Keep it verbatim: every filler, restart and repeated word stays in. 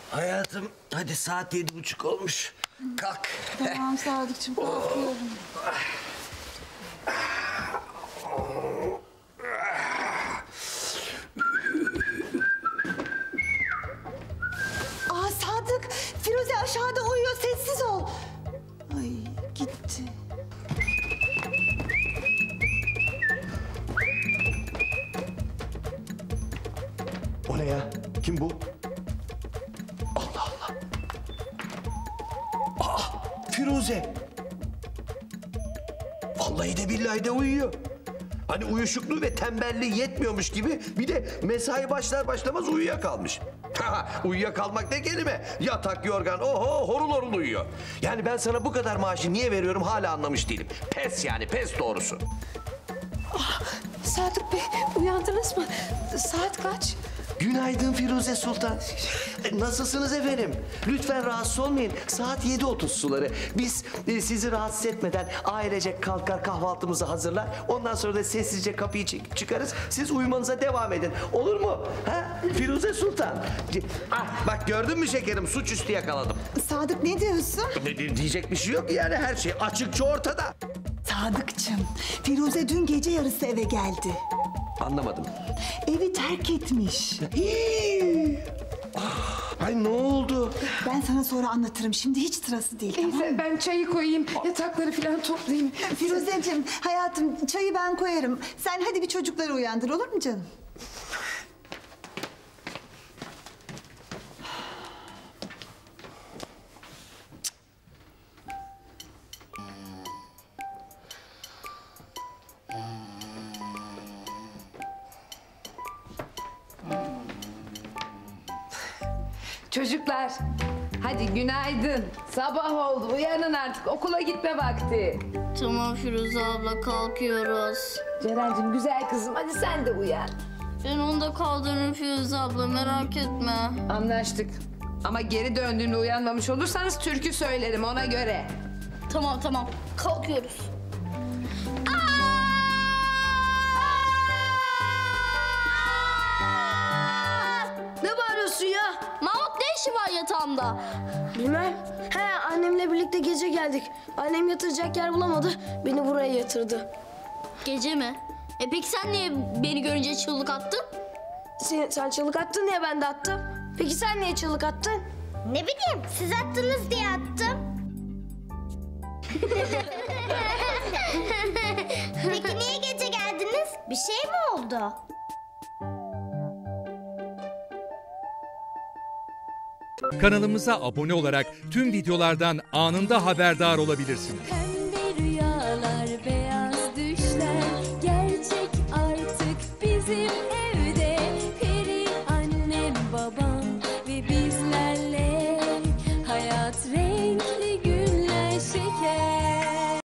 Hayatım hadi saat yedi buçuk olmuş. Kalk. Tamam Sadıkçım kalkıyorum. Aa Sadık, Firuze aşağıda uyuyor, sessiz ol. Ay gitti. O ne ya? Kim bu? Allah Allah. Aa, Firuze. Vallahi de billahi de uyuyor. Hani uyuşukluğu ve tembelliği yetmiyormuş gibi bir de mesai başlar başlamaz uyuyakalmış. Ha, uyuyakalmak ne kelime? Yatak, yorgan, oho horul horul uyuyor. Yani ben sana bu kadar maaşı niye veriyorum hala anlamış değilim. Pes yani, pes doğrusu. Ah, Sadık Bey uyandınız mı? Saat kaç? Günaydın Firuze Sultan. Nasılsınız efendim? Lütfen rahatsız olmayın. Saat yedi otuz suları. Biz e, sizi rahatsız etmeden ailecek kalkar kahvaltımızı hazırlar. Ondan sonra da sessizce kapıyı çekip çıkarız. Siz uyumanıza devam edin. Olur mu? Ha? Firuze Sultan. Ah, bak gördün mü şekerim? Suçüstü yakaladım. Sadık ne diyorsun? Ne- Diyecek bir şey yok yani, her şey açıkça ortada. Sadıkçım, Firuze dün gece yarısı eve geldi. Anlamadım. Evi terk etmiş. Hii! Ah, ay ne oldu? Ben sana sonra anlatırım. Şimdi hiç sırası değil, tamam mı? Neyse ben çayı koyayım, yatakları falan toplayayım. Firuzeciğim, hayatım çayı ben koyarım. Sen hadi bir çocukları uyandır, olur mu canım? Çocuklar, hadi günaydın. Sabah oldu, uyanın artık. Okula gitme vakti. Tamam Firuze abla kalkıyoruz. Ceren'cim güzel kızım, hadi sen de uyan. Ben onda kaldırırım Firuze abla merak etme. Anlaştık. Ama geri döndüğümde uyanmamış olursanız türkü söylerim ona göre. Tamam tamam kalkıyoruz. Ne bağırıyorsun ya? Mahmut ne işi var yatağımda? Bilmem. He annemle birlikte gece geldik. Annem yatıracak yer bulamadı. Beni buraya yatırdı. Gece mi? E peki sen niye beni görünce çığlık attın? Sen, sen çığlık attın diye ben de attım. Peki sen niye çığlık attın? Ne bileyim, siz attınız diye attım. Peki niye gece geldiniz? Bir şey mi oldu? Kanalımıza abone olarak tüm videolardan anında haberdar olabilirsiniz.